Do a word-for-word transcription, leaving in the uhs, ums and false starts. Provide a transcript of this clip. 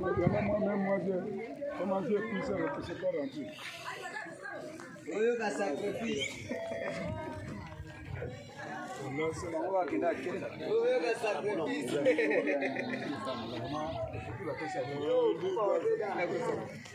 Moi-même, moi, j'ai commencé plus ça, que c'est pas rentré. Oui, un sacrifice. On a ça. Oui, un sacrifice.